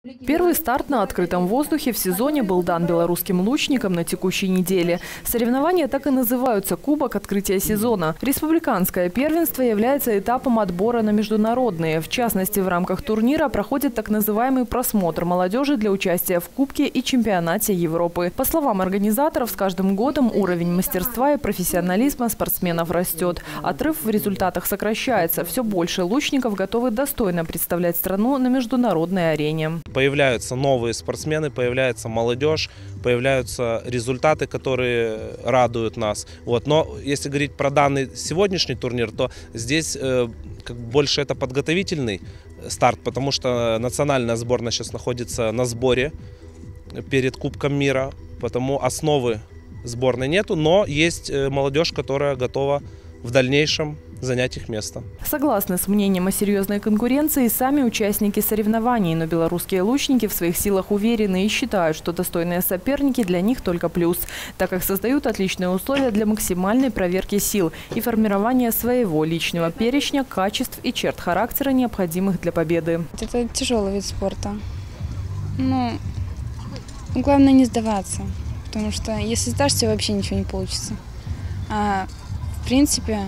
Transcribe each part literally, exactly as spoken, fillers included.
Первый старт на открытом воздухе в сезоне был дан белорусским лучникам на текущей неделе. Соревнования так и называются «Кубок открытия сезона». Республиканское первенство является этапом отбора на международные. В частности, в рамках турнира проходит так называемый просмотр молодежи для участия в Кубке и чемпионате Европы. По словам организаторов, с каждым годом уровень мастерства и профессионализма спортсменов растет. Отрыв в результатах сокращается. Все больше лучников готовы достойно представлять страну на международной арене. Появляются новые спортсмены, появляется молодежь, появляются результаты, которые радуют нас. Вот. Но если говорить про данный сегодняшний турнир, то здесь э, как больше это подготовительный старт, потому что национальная сборная сейчас находится на сборе перед Кубком мира, потому основы сборной нету, но есть молодежь, которая готова в дальнейшем занять их место. Согласны с мнением о серьезной конкуренции сами участники соревнований, но белорусские лучники в своих силах уверены и считают, что достойные соперники для них только плюс, так как создают отличные условия для максимальной проверки сил и формирования своего личного перечня качеств и черт характера, необходимых для победы. Это тяжелый вид спорта. Ну, главное не сдаваться, потому что если сдашься, вообще ничего не получится. А в принципе,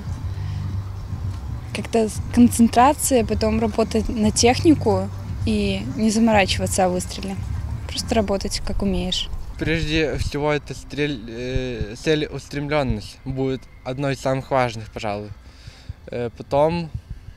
как-то концентрация, потом работать на технику и не заморачиваться о выстреле. Просто работать, как умеешь. Прежде всего, это стрель, э, целеустремленность будет одной из самых важных, пожалуй. Э, потом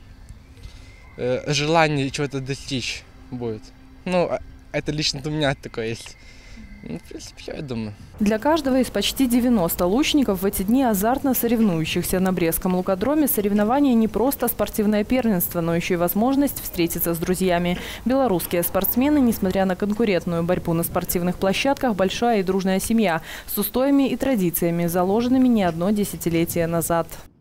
э, желание чего-то достичь будет. Ну, это лично у меня такое есть. Ну, в принципе, я думаю. Для каждого из почти девяноста лучников в эти дни азартно соревнующихся на Брестском лукодроме соревнования не просто спортивное первенство, но еще и возможность встретиться с друзьями. Белорусские спортсмены, несмотря на конкурентную борьбу на спортивных площадках, большая и дружная семья с устоями и традициями, заложенными не одно десятилетие назад.